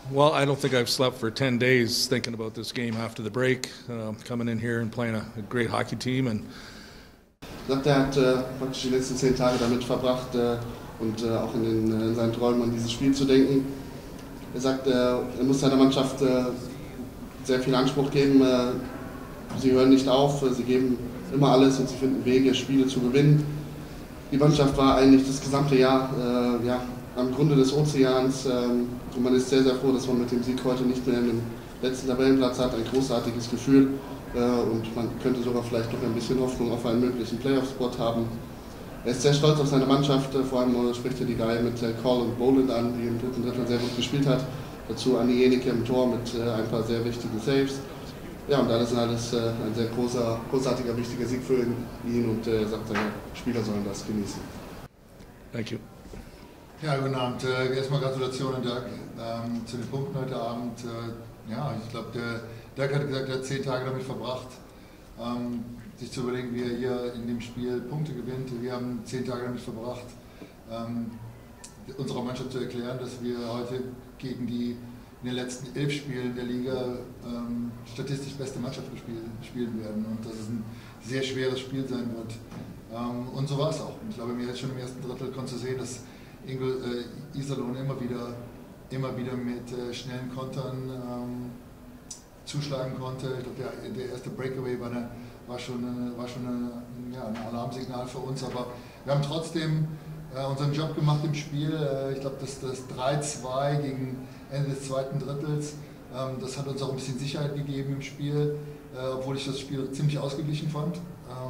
Well, I don't think I've slept for 10 days thinking about this game after the break, coming in here and playing a great hockey team. And sagt, er hat praktisch die letzten 10 Tage damit verbracht und auch in seinen Träumen an dieses Spiel zu denken. Er sagt, er muss seiner Mannschaft sehr viel Anspruch geben. Sie hören nicht auf, sie geben immer alles und sie finden Wege, Spiele zu gewinnen. Die Mannschaft war eigentlich das gesamte Jahr am Grunde des Ozeans und man ist sehr, sehr froh, dass man mit dem Sieg heute nicht mehr den letzten Tabellenplatz hat. Ein großartiges Gefühl und man könnte sogar vielleicht noch ein bisschen Hoffnung auf einen möglichen Playoff-Spot haben. Er ist sehr stolz auf seine Mannschaft, vor allem spricht er die Reihe mit Call und Boland an, die im dritten Drittel sehr gut gespielt hat. Dazu Anni Jenike im Tor mit ein paar sehr wichtigen Saves. Ja, und alles in alles ein sehr großartiger, wichtiger Sieg für ihn und er sagt, seine Spieler sollen das genießen. thank you. Ja, guten Abend. Erstmal Gratulation, Dirk, zu den Punkten heute Abend. Ja, ich glaube, Dirk hat gesagt, er hat 10 Tage damit verbracht, sich zu überlegen, wie er hier in dem Spiel Punkte gewinnt. Wir haben 10 Tage damit verbracht, unserer Mannschaft zu erklären, dass wir heute gegen die in den letzten 11 Spielen der Liga statistisch beste Mannschaft spielen werden und dass es ein sehr schweres Spiel sein wird. Und so war es auch. Ich glaube, mir jetzt schon im ersten Drittel konntest du sehen, dass Iserlohn immer wieder mit schnellen Kontern zuschlagen konnte. Ich glaube, der erste Breakaway war schon ein Alarmsignal für uns, aber wir haben trotzdem unseren Job gemacht im Spiel. Ich glaube, das 3-2 gegen Ende des zweiten Drittels, das hat uns auch ein bisschen Sicherheit gegeben im Spiel, obwohl ich das Spiel ziemlich ausgeglichen fand.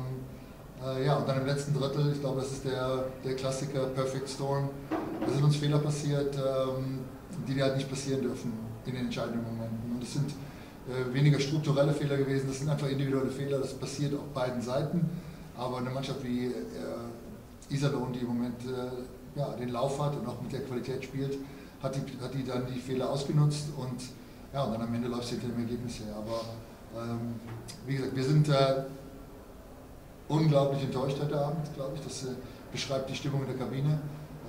Ja, und dann im letzten Drittel, ich glaube, das ist der Klassiker Perfect Storm. Da sind uns Fehler passiert, die halt nicht passieren dürfen in den entscheidenden Momenten. Und das sind weniger strukturelle Fehler gewesen, das sind einfach individuelle Fehler, das passiert auf beiden Seiten. Aber eine Mannschaft wie Iserlohn, die im Moment den Lauf hat und auch mit der Qualität spielt, hat die dann die Fehler ausgenutzt und dann am Ende läuft es hinter dem Ergebnis her. Aber wie gesagt, wir sind unglaublich enttäuscht heute Abend, glaube ich. Das beschreibt die Stimmung in der Kabine.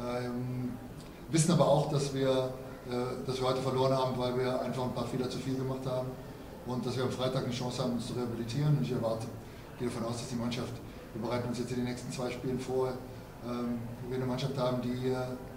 Wissen aber auch, dass wir heute verloren haben, weil wir einfach ein paar Fehler zu viel gemacht haben und dass wir am Freitag eine Chance haben, uns zu rehabilitieren. Und ich gehe davon aus, dass die Mannschaft, wir bereiten uns jetzt in den nächsten 2 Spielen vor, wo wir eine Mannschaft haben, die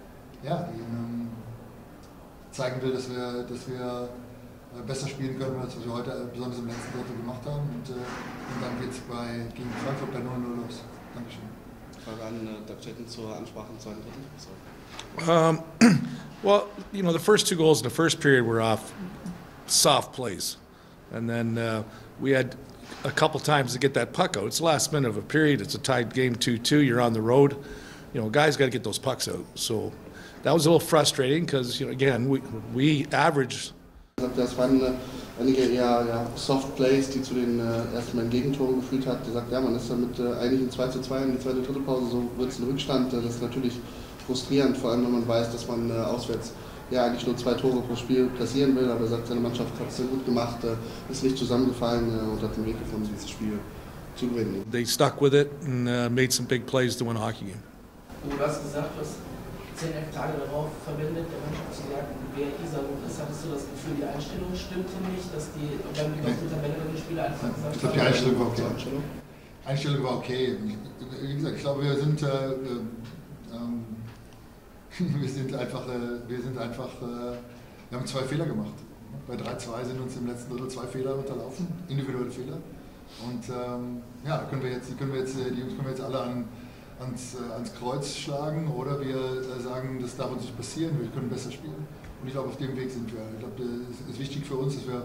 zeigen will, dass wir besser spielen können, als wir heute besonders im letzten Drittel gemacht haben. Und dann geht es gegen Frankfurt bei 0-0 los. Dankeschön. Frage an Doug Chetton zur Ansprache im zweiten Drittel. Well, the first 2 goals in the first period were off soft plays. And then we had a couple times to get that puck out. It's the last minute of a period. It's a tied game 2-2. You're on the road. Guys got to get those pucks out. So that was a little frustrating because, again, we averaged. Das waren einige eher Soft Plays, die zu den ersten Gegentoren geführt hat. Er sagt, ja, man ist damit eigentlich in 2-2 in die zweite Drittelpause, so wird es ein Rückstand. Das ist natürlich frustrierend, vor allem wenn man weiß, dass man auswärts eigentlich nur 2 Tore pro Spiel kassieren will. Aber er sagt, seine Mannschaft hat es sehr gut gemacht, ist nicht zusammengefallen und hat den Weg gefunden, dieses Spiel zu gewinnen. They stuck with it and made some big plays to win a hockey game. Du hast gesagt, du hast 10, 11 Tage darauf verwendet, der Mannschaft zu sagen, wer Iserlohn ist. Hattest du das Gefühl, die Einstellung stimmte nicht, dass die beim Blick auf die Tabelle die Spieler einfach gesagt haben? Ich glaube, die Einstellung war okay. Einstellung war okay. Wie gesagt, ich glaube, wir haben 2 Fehler gemacht. Bei 3-2 sind uns im letzten Drittel 2 Fehler unterlaufen, individuelle Fehler. Und die Jungs können wir jetzt alle ans Kreuz schlagen oder wir sagen, das darf uns nicht passieren, wir können besser spielen. Und ich glaube, auf dem Weg sind wir. Ich glaube, es ist wichtig für uns, dass wir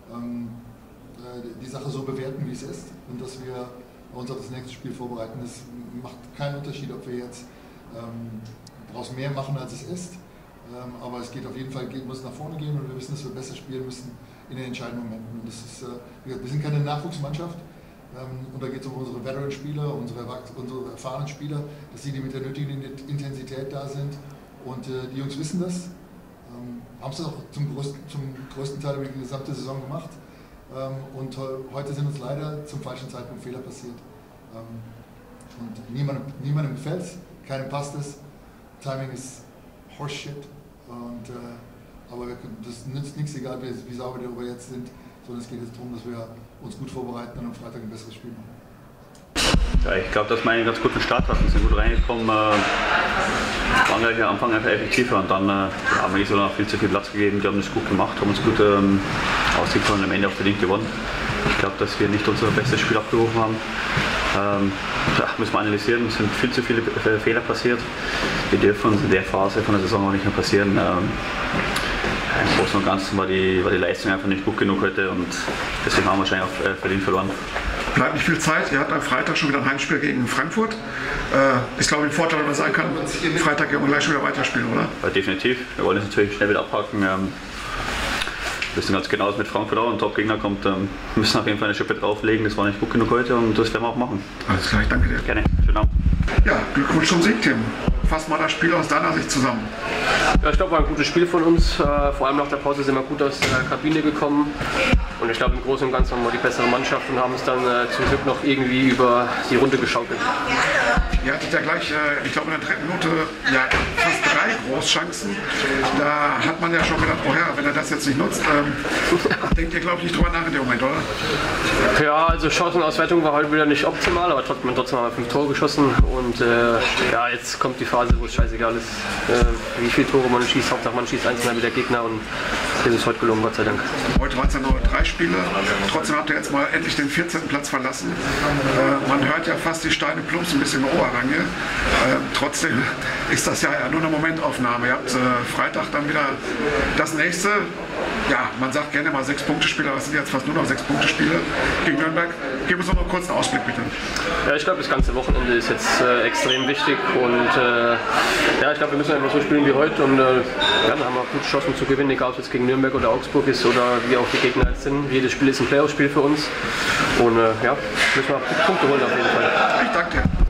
die Sache so bewerten, wie es ist und dass wir uns auf das nächste Spiel vorbereiten. Das macht keinen Unterschied, ob wir jetzt daraus mehr machen, als es ist. Aber es geht auf jeden Fall, muss nach vorne gehen und wir wissen, dass wir besser spielen müssen in den entscheidenden Momenten. Und das ist, wir sind keine Nachwuchsmannschaft. Und da geht es um unsere Veteran-Spieler, unsere erfahrenen Spieler, dass sie mit der nötigen Intensität da sind. Und die Jungs wissen das, haben es auch zum größten Teil über die gesamte Saison gemacht. Und heute sind uns leider zum falschen Zeitpunkt Fehler passiert. Und niemandem gefällt es, keinem passt es. Timing ist Horseshit. Und Aber das nützt nichts, egal wie sauber wir darüber jetzt sind, sondern es geht jetzt darum, dass wir uns gut vorbereiten und am Freitag ein besseres Spiel machen. Ja, ich glaube, dass wir einen ganz guten Start hatten, sind gut reingekommen, waren gleich am Anfang einfach effektiver und dann haben wir Iserlohn viel zu viel Platz gegeben, die haben das gut gemacht, haben uns gut ausgekommen und am Ende auch verdient gewonnen. Ich glaube, dass wir nicht unser bestes Spiel abgerufen haben. Müssen wir analysieren, es sind viel zu viele Fehler passiert. Die dürfen uns in der Phase von der Saison auch nicht mehr passieren. Im Großen und Ganzen war die Leistung einfach nicht gut genug heute und deswegen haben wir wahrscheinlich auch verdient verloren. Bleibt nicht viel Zeit. Ihr habt am Freitag schon wieder ein Heimspiel gegen Frankfurt. Ist, glaube ich, ein Vorteil, wenn man sagen kann, Freitag können wir gleich schon wieder weiterspielen, oder? Ja, definitiv. Wir wollen es natürlich schnell wieder abhaken. Wir wissen ganz genau, dass mit Frankfurt auch ein Top-Gegner kommt. Wir müssen auf jeden Fall eine Schippe drauflegen. Das war nicht gut genug heute und das werden wir auch machen. Alles klar, ich danke dir. Gerne. Schönen Abend. Ja, Glückwunsch zum Sieg, Tim. Fass mal das Spiel aus deiner Sicht zusammen. Ja, ich glaube, war ein gutes Spiel von uns. Vor allem nach der Pause sind wir gut aus der Kabine gekommen. Und ich glaube, im Großen und Ganzen waren wir die bessere Mannschaft und haben es dann zum Glück noch irgendwie über die Runde geschaukelt. Ihr hattet ja gleich, ich glaube in der dritten Minute, ja, fast 3 Großchancen. Da hat man ja schon gedacht, oh Herr, wenn er das jetzt nicht nutzt, denkt ihr, glaube ich, nicht drüber nach in dem Moment, oder? Ja, also Chancenauswertung war heute wieder nicht optimal, aber trotzdem haben wir 5 Tore geschossen. Und ja, jetzt kommt die Phase, wo es scheißegal ist, wie viele Tore man schießt. Hauptsache man schießt 1 mehr wie der Gegner und das ist heute gelungen, Gott sei Dank. Heute waren es ja nur 3 Spiele, trotzdem habt ihr jetzt mal endlich den 14. Platz verlassen. Man hört ja fast die Steine plumpsen ein bisschen in Oberrange. Trotzdem ist das ja nur eine Momentaufnahme. Ihr habt Freitag dann wieder das nächste. Ja, man sagt gerne mal 6-Punkte-Spiele, aber es sind jetzt fast nur noch 6-Punkte-Spiele gegen Nürnberg. Gib uns noch mal kurz einen Ausblick, bitte. Ja, ich glaube, das ganze Wochenende ist jetzt extrem wichtig und ja, ich glaube, wir müssen einfach so spielen wie heute und ja, dann haben wir gute Chancen zu gewinnen, egal ob es gegen Nürnberg oder Augsburg ist oder wie auch die Gegner jetzt sind. Jedes Spiel ist ein Playoff-Spiel für uns und ja, müssen wir Punkte holen auf jeden Fall. Ich danke dir.